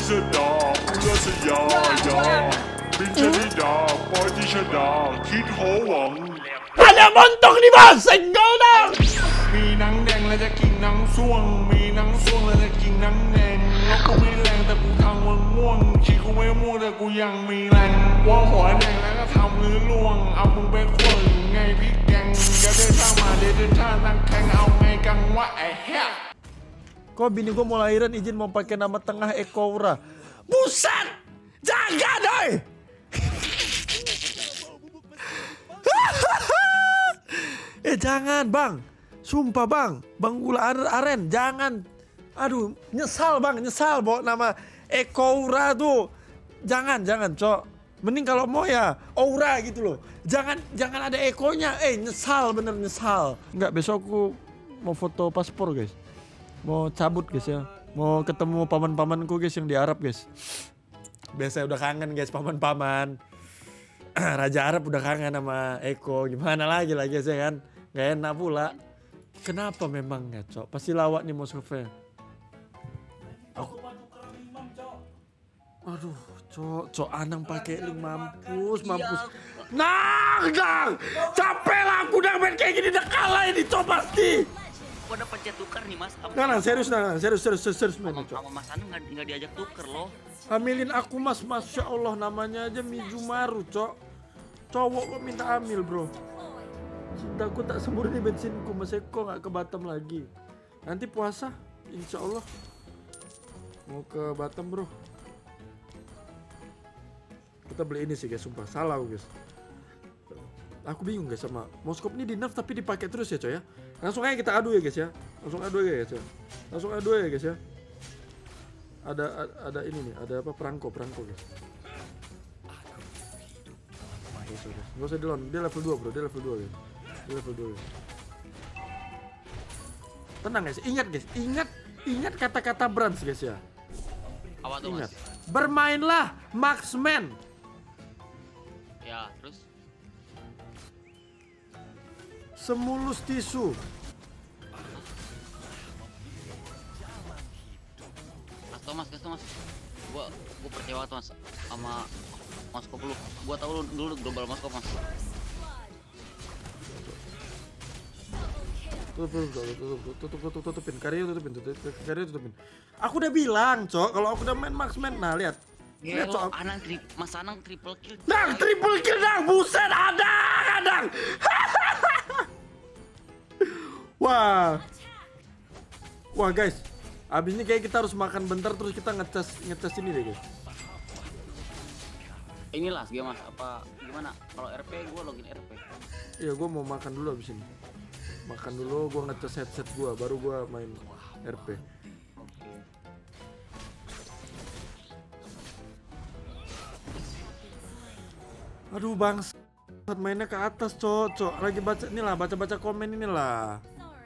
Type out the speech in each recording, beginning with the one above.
sedap, gula sejaya. Menjadi party sedap,คิดโหวัง Ada montok nih bos, senggol dong. มีหนังแดงแล้วจะกินหนังส่วงมีหนังส่วงแล้วจะกินหนังแดงแล้วกูไม่แรงแต่กูทำมันม่วงชีกูไม่ม่วงแต่กูยังมีแรงว่าหัวแดงแล้วก็ทำลื้อล่วงเอามึงไปขวนไงพี่แกงอย่าเดินทางมาเดินทางตั้งแข่งเอาไงกังวะไอ้แฮะ Kok bini gue mau lahiran izin mau pakai nama tengah Ekoura. Buset! Jangan doi! Jangan bang. Sumpah bang. Bang Gula Aren. Jangan. Aduh nyesal bang. Nyesal bawa nama Ekoura tuh. Jangan cok. Mending kalau mau ya Aura gitu loh. Jangan ada ekonya. Nyesal bener nyesal. Enggak besok aku mau foto paspor guys. Mau cabut guys ya. Mau ketemu paman-pamanku guys yang di Arab guys. Biasa udah kangen guys paman-paman. Raja Arab udah kangen sama Eko. Gimana lagi guys ya kan. Gak enak pula. Kenapa memang ya cok. Pasti lawak nih Moskova. Aduh cok Anang pakai link mampus. Nah capek lah aku udah main kayak gini. Udah kalah ini cok pasti. Aku ada pencet tukar nih mas. Serius main cok. Sama Mas Anu nggak diajak tuker loh. Amilin aku mas, masya Allah namanya aja Mijumaru cok. Cowok kok minta amil bro. Cintaku tak semurni bensinku, Mas Eko nggak ke Batam lagi. Nanti puasa, insya Allah mau ke Batam bro. Kita beli ini sih guys, sumpah salah guys. Aku bingung guys sama Moskop ini di nerf tapi dipakai terus ya coy ya. Langsung aja kita adu ya guys ya. Langsung adu ya guys ya. Ada ini nih, ada apa perangko guys. Gak usah dilon, dia level 2 bro, dia level 2 guys. Dia level 2 guys. Tenang guys, ingat kata-kata Brands guys ya. Apa tuh Ingat, mas? bermainlah marksman. Ya terus? Semulus tisu. Gas tuh mas. Gua percaya banget mas sama Moskop lu. Gua tahu dulu global Moskop mas. Tutupin. Karya tutupin. Aku udah bilang, Cok, kalau aku udah main marksman. Nah, lihat. Lihat, Cok. Mas Anang triple kill. Triple kill dah. Buset, adang. Wah, guys. Abis ini kayak kita harus makan bentar terus kita ngecas ini deh, guys. Inilah game mas, apa gimana? Kalau RP gua login RP. Iya, gua mau makan dulu abis ini. Makan dulu, gua ngecas headset gua, baru gua main RP. Oke. Aduh bang, mainnya ke atas cok. Lagi baca komen inilah.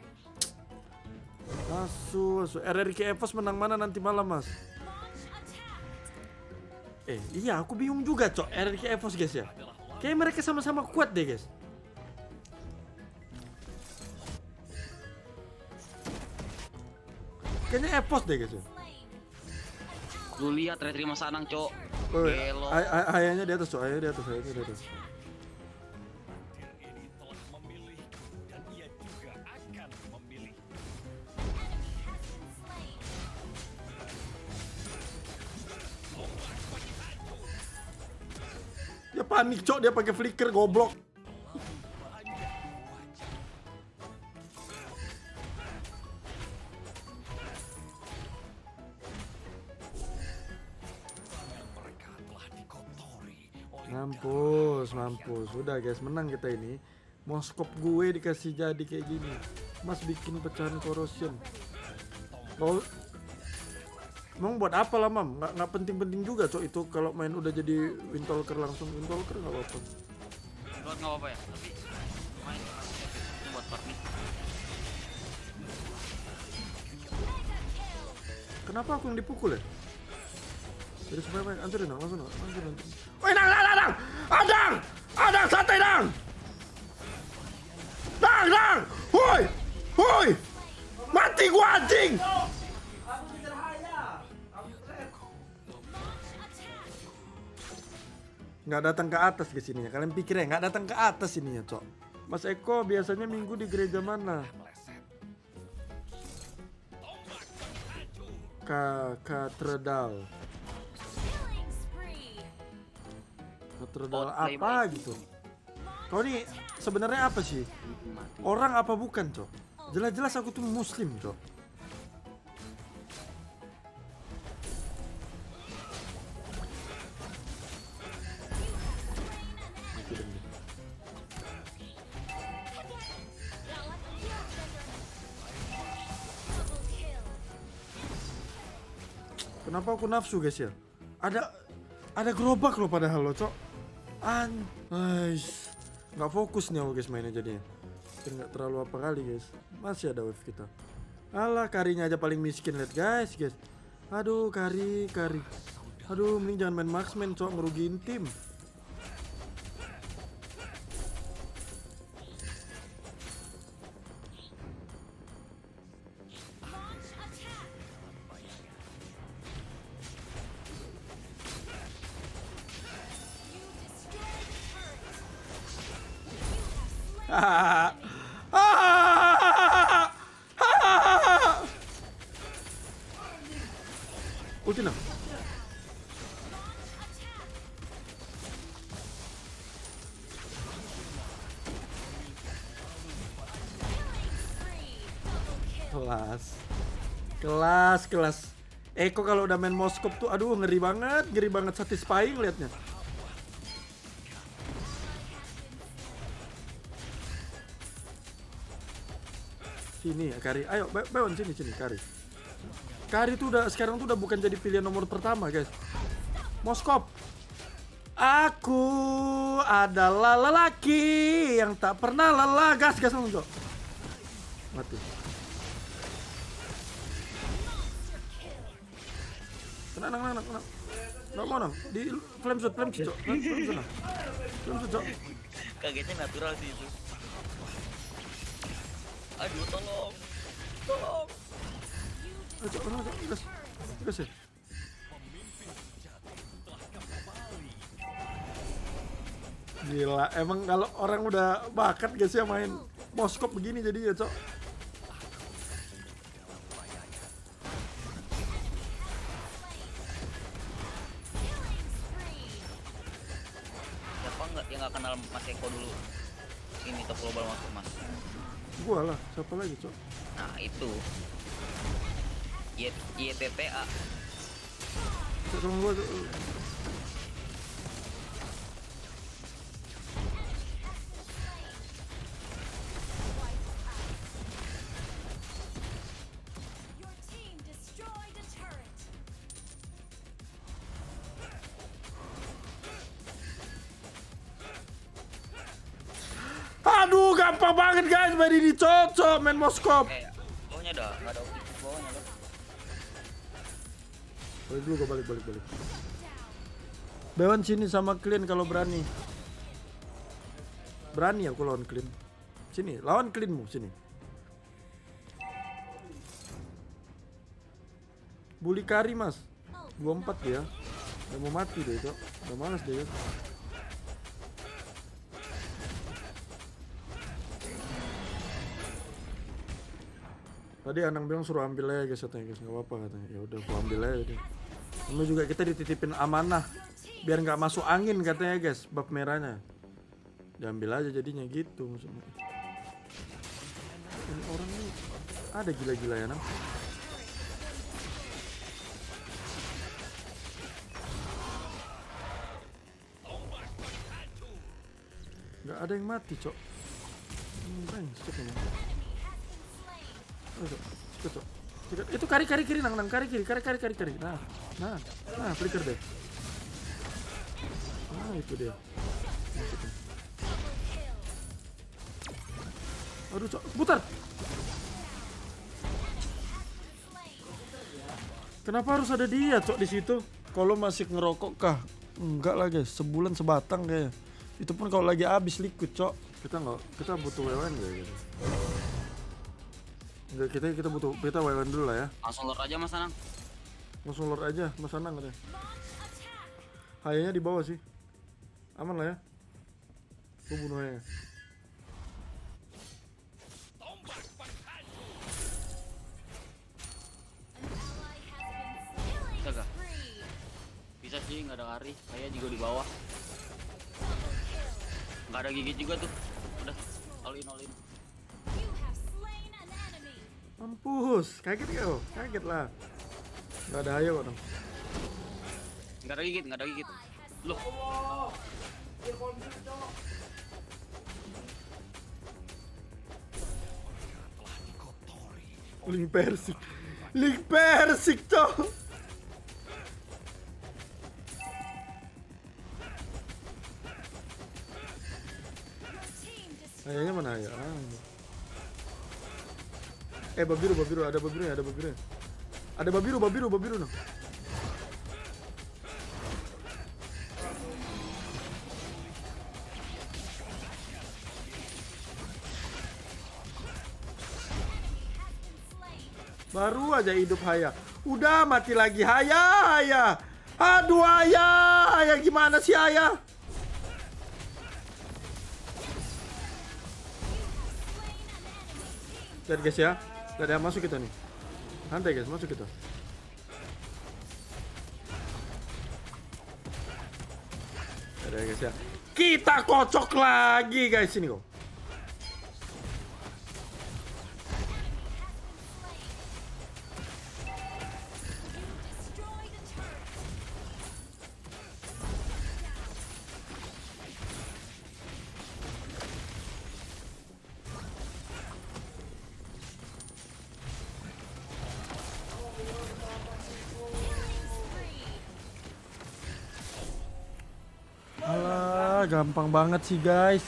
Asu. RRQ EVOS menang mana nanti malam mas? Iya aku bingung juga cok. RRQ EVOS guys ya. Kayak mereka sama-sama kuat deh guys. Kayaknya EVOS deh guys ya. Lu lihat retri Mas Anang cok. Gelo. Ayahnya di atas cok. Ayahnya di atas. Dia panik cok, dia pakai flicker goblok. Mampus. Udah guys, menang kita ini. Moskop gue dikasih jadi kayak gini. Mas bikin pecahan corrosion. Oh, emang buat apa lah mam? Nggak penting-penting juga cok itu kalau main udah jadi Windtalker langsung. Windtalker nggak apa-apa. Nggak apa-apa ya, tapi main ini buat party. Kenapa aku yang dipukul ya? Jadi supaya main ancurin dong, langsung ancurin. Woi dang! Adang, santai dang! Dang! Woi! Mati gua anjing! nggak datang ke atas ke sininya. Kalian pikir ya nggak datang ke atas ininya, Cok. Mas Eko biasanya minggu di gereja mana? Katedral. Katedral apa gitu? Kau nih sebenarnya apa sih? Orang apa bukan, Cok? Jelas-jelas aku tuh muslim, Cok. Kenapa aku nafsu, guys ya? Ada gerobak loh padahal lo, Cok. Nggak fokus nih aku, guys, mainnya jadinya. Nggak terlalu apa kali, guys. Masih ada wave kita. Alah, karinya aja paling miskin, lihat guys. Aduh, kari. Aduh, mending jangan main marksman, Cok, ngerugiin tim. Ulti nah. Kelas. Eko kalau udah main Moskop tuh aduh ngeri banget satisfying liatnya. Sini ya Kari, ayo Bewan sini Kari. Kari tuh sekarang tuh udah bukan jadi pilihan nomor pertama, guys. Moskop. Aku adalah lelaki yang tak pernah lelah. Gas langsung, Cok. Mati. Tenang. Nggak mau nang. Di flame shot, Cok. Flame shot, Cok. Kagetnya natural sih itu. Aduh, tolong. Ayo, Cok, gas ya. Gila, emang kalau orang udah bakat guys ya main Moskop begini jadi ya, Cok. Siapa yang nggak kenal Mas Eko dulu? Ini top global masuk, Mas. Gua lah, siapa lagi, Cok? Nah, itu. YTTA. Cok, sama gua, Cok. Aduh, gampang banget guys main ini, cocok main Moskop. Bawahnya dah, nggak ada opsi bawahnya loh. Balik dulu, balik. Bewan sini sama Clean kalau berani. Berani aku lawan Clean. Sini, lawan Cleanmu sini. Bully Kari, Mas. 24 dia. Udah mau mati deh, Cok. Udah malas deh, ya. Tadi Anang bilang suruh ambil aja guys, katanya guys, nggak apa-apa katanya. Ya udah, aku ambil aja deh. Ini juga kita dititipin amanah biar nggak masuk angin katanya guys, bab merahnya. Diambil aja jadinya gitu maksudnya. Ini orang nih ada gila-gila ya, Nang. Nggak ada yang mati, Cok. Brengsek ini. Cok. Itu kari kiri nang kari kiri. Nah, flicker deh. Nah, itu dia. Aduh, Cok, putar. Kenapa harus ada dia, Cok, di situ? Kalau masih ngerokok kah? Enggak lah, guys. Sebulan sebatang kayaknya. Itu pun kalau lagi habis liquid, Cok. Kita butuh WWN ya gitu. Enggak, kita WWN dulu lah ya. Langsung lord aja Mas Anang. Langsung lord aja Mas Anang katanya. Hayanya di bawah sih. Aman lah ya. Gue bunuh aja. Bisa gak? Bisa sih, nggak ada Ari. Saya juga di bawah. Nggak ada gigit juga tuh. Udah, all in. Mampus, kaget kau, kaget lah. Nggak ada ayo kok dong. Nggak ada gigit. Loh. Link Persik, cok. Ayahnya mana ya? Babiru, ada babirunya. Ada babiru nah. Baru aja hidup Haya. Udah mati lagi Haya. Aduh Haya gimana sih Haya? Lihat guys ya. Gak ada yang masuk kita nih. Santai guys, masuk kita. Gak ada guys ya. Kita kocok lagi guys ini kok. Alah, gampang banget sih guys.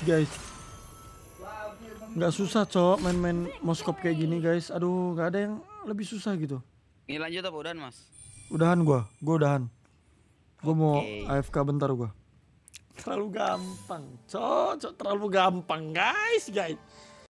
Nggak susah cok main moskop kayak gini guys. Aduh, nggak ada yang lebih susah gitu. Ini lanjut apa udahan mas? Udahan gua udahan. Gua mau AFK bentar gua. Terlalu gampang, cok terlalu gampang guys.